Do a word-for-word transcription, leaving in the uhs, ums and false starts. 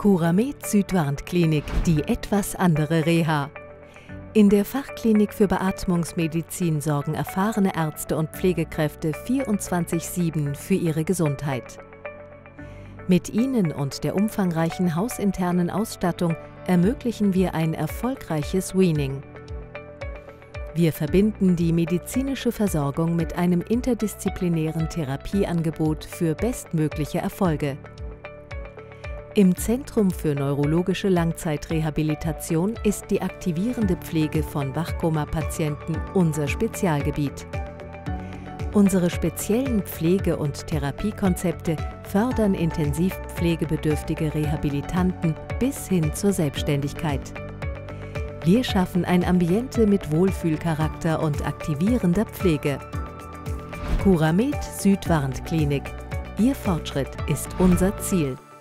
Curamed Südwarnt-Klinik, die etwas andere Reha. In der Fachklinik für Beatmungsmedizin sorgen erfahrene Ärzte und Pflegekräfte vierundzwanzig sieben für ihre Gesundheit. Mit ihnen und der umfangreichen hausinternen Ausstattung ermöglichen wir ein erfolgreiches Weaning. Wir verbinden die medizinische Versorgung mit einem interdisziplinären Therapieangebot für bestmögliche Erfolge. Im Zentrum für neurologische Langzeitrehabilitation ist die aktivierende Pflege von Wachkoma-Patienten unser Spezialgebiet. Unsere speziellen Pflege- und Therapiekonzepte fördern intensiv pflegebedürftige Rehabilitanten bis hin zur Selbstständigkeit. Wir schaffen ein Ambiente mit Wohlfühlcharakter und aktivierender Pflege. Curamed Südwarnt-Klinik. Ihr Fortschritt ist unser Ziel.